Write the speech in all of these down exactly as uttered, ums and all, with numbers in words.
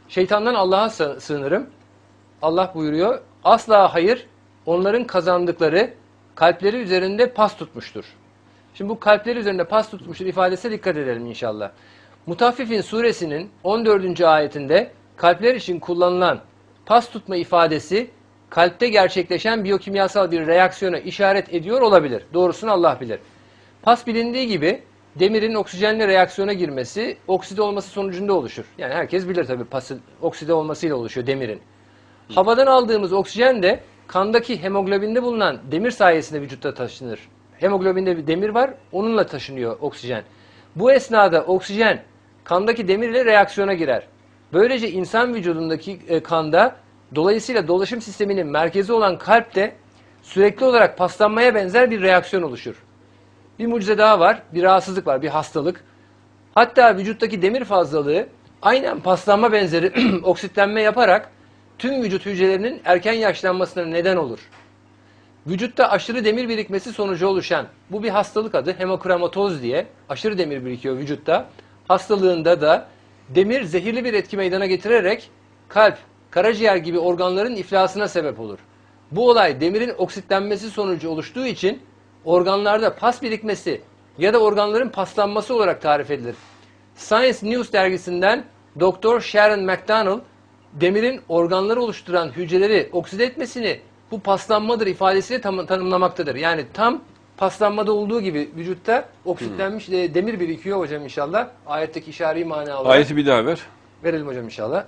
Şeytandan Allah'a sığınırım. Allah buyuruyor. Asla hayır, onların kazandıkları kalpleri üzerinde pas tutmuştur. Şimdi bu kalpleri üzerinde pas tutmuştur ifadesine dikkat edelim inşallah. Mutaffifin suresinin on dördüncü ayetinde kalpler için kullanılan pas tutma ifadesi kalpte gerçekleşen biyokimyasal bir reaksiyona işaret ediyor olabilir. Doğrusunu Allah bilir. Pas bilindiği gibi demirin oksijenle reaksiyona girmesi, okside olması sonucunda oluşur. Yani herkes bilir tabii pasın okside olmasıyla oluşuyor demirin. Havadan aldığımız oksijen de kandaki hemoglobinde bulunan demir sayesinde vücutta taşınır. Hemoglobinde bir demir var, onunla taşınıyor oksijen. Bu esnada oksijen kandaki demirle reaksiyona girer. Böylece insan vücudundaki e, kanda dolayısıyla dolaşım sisteminin merkezi olan kalpte sürekli olarak paslanmaya benzer bir reaksiyon oluşur. Bir mucize daha var, bir rahatsızlık var, bir hastalık. Hatta vücuttaki demir fazlalığı aynen paslanma benzeri oksitlenme yaparak tüm vücut hücrelerinin erken yaşlanmasına neden olur. Vücutta aşırı demir birikmesi sonucu oluşan, bu bir hastalık adı, hemokramatoz diye, aşırı demir birikiyor vücutta. Hastalığında da demir zehirli bir etki meydana getirerek kalp, karaciğer gibi organların iflasına sebep olur. Bu olay demirin oksitlenmesi sonucu oluştuğu için organlarda pas birikmesi ya da organların paslanması olarak tarif edilir. Science News dergisinden Doktor Sharon McDonald, demirin organları oluşturan hücreleri okside etmesini bu paslanmadır ifadesiyle tam, tanımlamaktadır. Yani tam paslanmada olduğu gibi vücutta oksitlenmiş hmm. demir birikiyor hocam inşallah. Ayetteki işareyi mana olarak. Ayeti bir daha ver. Verelim hocam inşallah.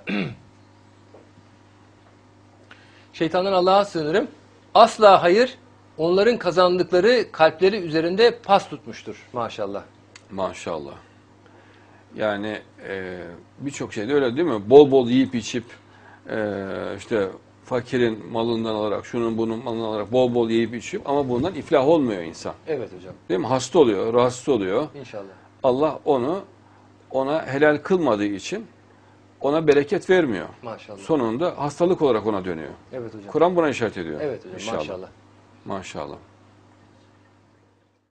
Şeytandan Allah'a sığınırım. Asla hayır, onların kazandıkları kalpleri üzerinde pas tutmuştur. Maşallah. Maşallah. Yani e, birçok şeyde öyle değil mi? Bol bol yiyip içip e, işte fakirin malından alarak, şunun bunun malından alarak bol bol yiyip içip ama bundan iflah olmuyor insan. Evet hocam. Değil mi? Hasta oluyor, rahatsız oluyor. İnşallah. Allah onu ona helal kılmadığı için ona bereket vermiyor. Maşallah. Sonunda hastalık olarak ona dönüyor. Evet hocam. Kur'an buna işaret ediyor. Evet hocam. İnşallah. Maşallah. Maşallah.